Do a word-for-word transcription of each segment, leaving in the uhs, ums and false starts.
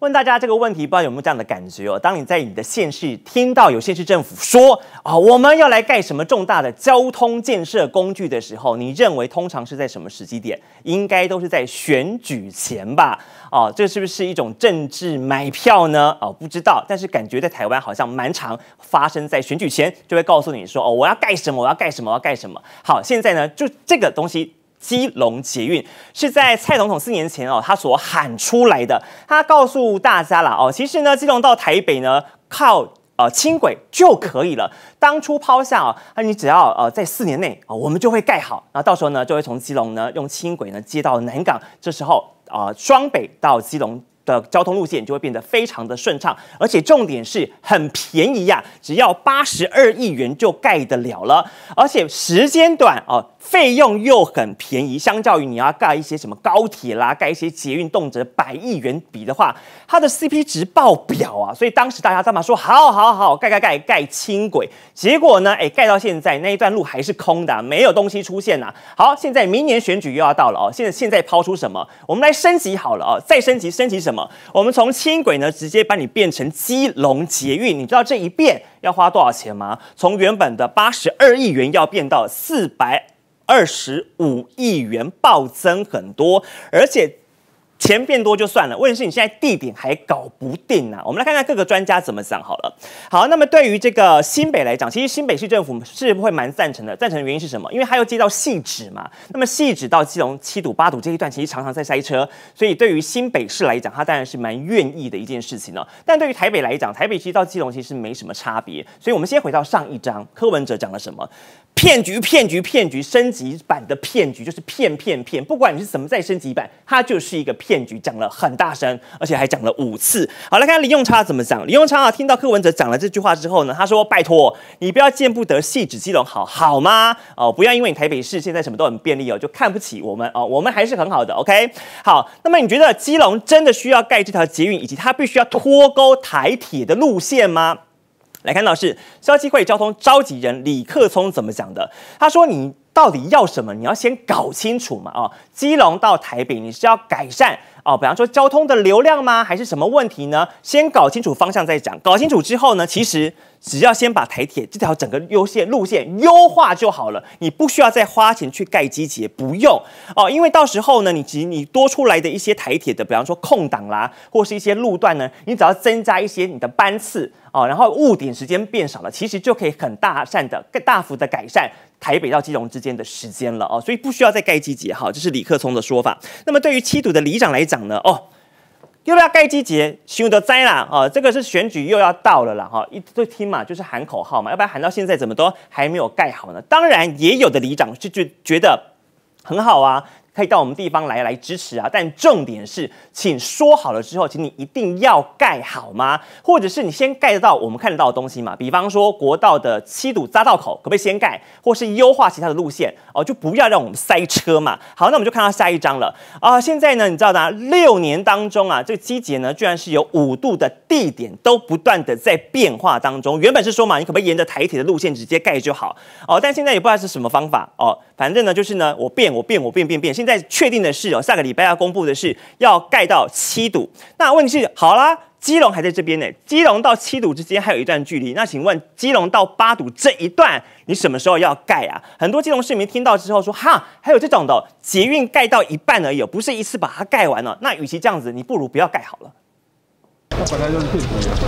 问大家这个问题，不知道有没有这样的感觉哦？当你在你的县市听到有县市政府说啊、哦，我们要来盖什么重大的交通建设工具的时候，你认为通常是在什么时机点？应该都是在选举前吧？哦，这是不是一种政治买票呢？哦，不知道，但是感觉在台湾好像蛮常发生在选举前，就会告诉你说哦，我要盖什么，我要盖什么，我要盖什么。好，现在呢，就这个东西。基隆捷运是在蔡总统四年前哦，他所喊出来的。他告诉大家啦哦，其实呢，基隆到台北呢，靠呃轻轨就可以了。当初抛下哦，那你只要呃在四年内啊、哦，我们就会盖好。然后到时候呢，就会从基隆呢用轻轨呢接到南港。这时候啊、呃，双北到基隆的交通路线就会变得非常的顺畅，而且重点是很便宜呀、啊，只要八十二亿元就盖得了了，而且时间短哦。费用又很便宜，相较于你要盖一些什么高铁啦，盖一些捷运动辄百亿元比的话，它的 C P 值爆表啊！所以当时大家干嘛说好好好盖盖盖盖轻轨，结果呢，哎，盖到现在那一段路还是空的、啊，没有东西出现呐、啊。好，现在明年选举又要到了哦，现在现在抛出什么？我们来升级好了哦，再升级升级什么？我们从轻轨呢直接把你变成基隆捷运，你知道这一变要花多少钱吗？从原本的八十二亿元要变到四百。二十五亿元暴增很多，而且钱变多就算了，问题是你现在地点还搞不定啊！我们来看看各个专家怎么讲好了。好，那么对于这个新北来讲，其实新北市政府是会蛮赞成的。赞成的原因是什么？因为它要接到汐止嘛。那么汐止到基隆七堵、八堵这一段，其实常常在塞车，所以对于新北市来讲，它当然是蛮愿意的一件事情呢、哦。但对于台北来讲，台北其实到基隆其实没什么差别。所以我们先回到上一章，柯文哲讲了什么？骗局，骗局，骗局，升级版的骗局就是骗骗骗，不管你是怎么再升级版，它就是一个骗局，讲了很大声，而且还讲了五次。好，来看李用差怎么讲。李用差啊，听到柯文哲讲了这句话之后呢，他说：“拜托，你不要见不得汐止基隆好，好吗？哦，不要因为你台北市现在什么都很便利哦，就看不起我们哦，我们还是很好的 ，OK？ 好，那么你觉得基隆真的需要盖这条捷运，以及它必须要脱钩台铁的路线吗？”来看到是消基会交通召集人李克聪怎么讲的？他说：“你到底要什么？你要先搞清楚嘛！哦，基隆到台北，你是要改善哦，比方说交通的流量吗？还是什么问题呢？先搞清楚方向再讲。搞清楚之后呢，其实只要先把台铁这条整个优线路线优化就好了，你不需要再花钱去盖机捷，不用哦，因为到时候呢，你其实你多出来的一些台铁的，比方说空档啦，或是一些路段呢，你只要增加一些你的班次哦，然后误点时间变少了，其实就可以很大善的、更大幅的改善台北到基隆之间的时间了哦，所以不需要再盖机捷。好，这是李克聪的说法。那么对于七堵的里长来讲呢，哦。又要盖机捷，想得栽啦！哦，这个是选举又要到了啦！哈、哦，一直听嘛，就是喊口号嘛，要不然喊到现在怎么都还没有盖好呢？当然，也有的里长就就觉得很好啊。可以到我们地方来来支持啊，但重点是，请说好了之后，请你一定要盖好吗？或者是你先盖得到我们看得到的东西嘛？比方说国道的七堵匝道口，可不可以先盖？或是优化其他的路线哦，就不要让我们塞车嘛。好，那我们就看到下一章了啊、呃。现在呢，你知道的，六年当中啊，这个机捷呢，居然是有五度的地点都不断的在变化当中。原本是说嘛，你可不可以沿着台铁的路线直接盖就好哦？但现在也不知道是什么方法哦。反正呢，就是呢，我变，我变，我变，变变。现在确定的是哦，下个礼拜要公布的是要盖到七堵。那问题是，好啦，基隆还在这边呢，基隆到七堵之间还有一段距离。那请问，基隆到八堵这一段，你什么时候要盖啊？很多基隆市民听到之后说，哈，还有这种的、哦、捷运盖到一半而已，不是一次把它盖完了、哦。那与其这样子，你不如不要盖好了。 它本来就是骗局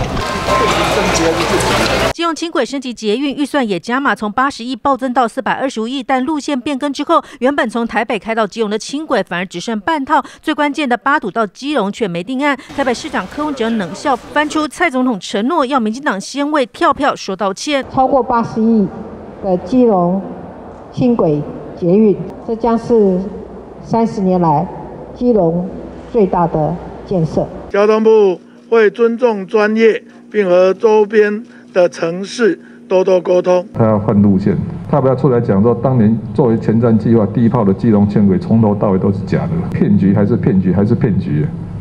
基隆轻轨升级捷运预算也加码，从八十亿暴增到四百二十五亿，但路线变更之后，原本从台北开到基隆的轻轨反而只剩半套。最关键的八堵到基隆却没定案。台北市长柯文哲冷笑，翻出蔡总统承诺要民进党先为跳票说道歉。 超过八十亿的基隆轻轨捷运，这将是三十年来基隆最大的建设。 交通部会尊重专业，并和周边的城市多多沟通。 他要换路线，他不要出来讲说，当年作为前瞻计划第一炮的基隆轻轨从头到尾都是假的，骗局还是骗局还是骗局。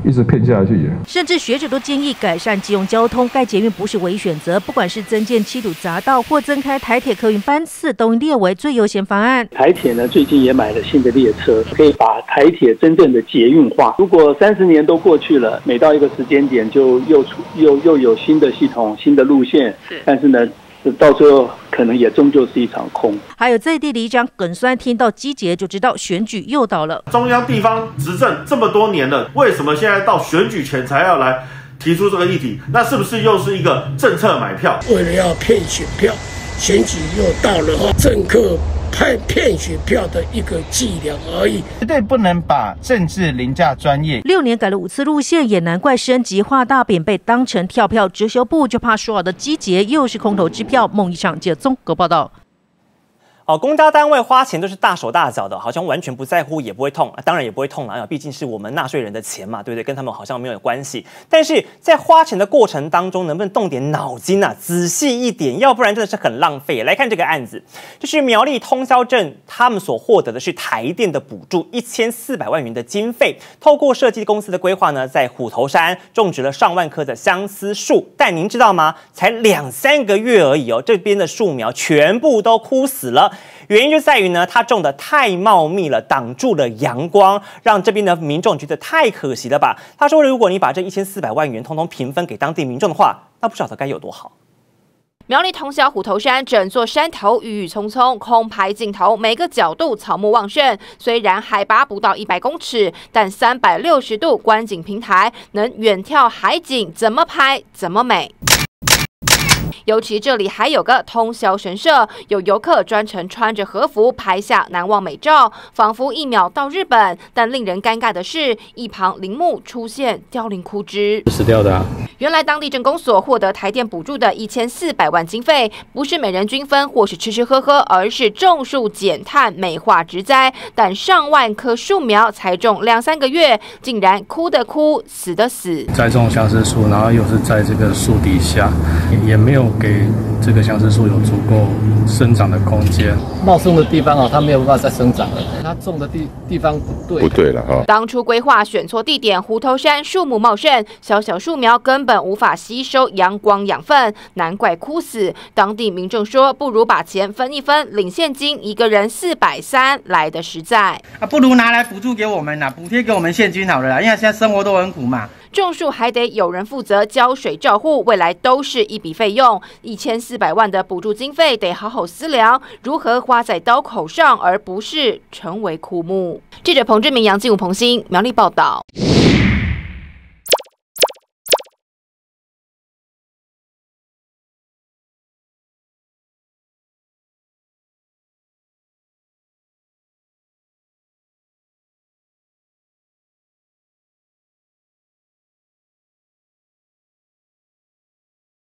一直骗下去。 甚至学者都建议改善基隆交通，盖捷运不是唯一选择，不管是增建七堵匝道或增开台铁客运班次，都应列为最优先方案。 台铁呢最近也买了新的列车，可以把台铁真正的捷运化。如果三十年都过去了，每到一个时间点就又出又又有新的系统、新的路线，但是呢，到最后可能也终究是一场空。 还有在地里长耿酸听到基捷就知道选举又到了。 中央地方执政这么多年了，为什么现在到选举前才要来提出这个议题？那是不是又是一个政策买票？ 为了要骗选票，选举又到了哈，政客骗骗选票的一个伎俩而已， 绝对不能把政治凌驾专业。 六年改了五次路线，也难怪升级画大饼被当成跳票，遮羞布就怕说好的基捷又是空头支票，梦一场。记者综合报道。 哦，公家单位花钱都是大手大脚的，好像完全不在乎，也不会痛，啊、当然也不会痛了，毕竟是我们纳税人的钱嘛，对不对？跟他们好像没有关系。但是在花钱的过程当中，能不能动点脑筋啊？仔细一点，要不然真的是很浪费。来看这个案子，就是苗栗通霄镇，他们所获得的是台电的补助一千四百万元的经费，透过设计公司的规划呢，在虎头山种植了上万棵的相思树，但您知道吗？才两三个月而已哦，这边的树苗全部都枯死了。原因就在于呢，它种的太茂密了，挡住了阳光，让这边的民众觉得太可惜了吧？他说，如果你把这一千四百万元通通平分给当地民众的话，那不晓得该有多好。 苗栗通霄虎头山整座山头郁郁葱葱，空拍镜头，每个角度草木旺盛。虽然海拔不到一百公尺，但三百六十度观景平台能远眺海景，怎么拍怎么美。尤其这里还有个通霄神社，有游客专程穿着和服拍下难忘美照，仿佛一秒到日本。但令人尴尬的是，一旁陵墓出现凋零枯枝， 死掉的啊！ 原来当地政工所获得台电补助的一千四百万经费，不是每人均分或是吃吃喝喝，而是种树减碳美化植栽。但上万棵树苗才种两三个月，竟然枯的枯，死的死。 栽种相思树，然后又是在这个树底下，也没有给这个相思树有足够生长的空间。 茂盛的地方哦，它没有办法再生长了。它种的地地方不对， 不对了哈。 当初规划选错地点，虎头山树木茂盛，小小树苗根本无法吸收阳光养分，难怪枯死。当地民众说，不如把钱分一分，领现金，一个人四百三来的实在。 啊，不如拿来补助给我们啦，补贴给我们现金好了啦，因为现在生活都很苦嘛。 种树还得有人负责浇水照护，未来都是一笔费用。一千四百万的补助经费得好好思量，如何花在刀口上，而不是成为枯木。记者彭志明、杨静武、彭欣苗栗报道。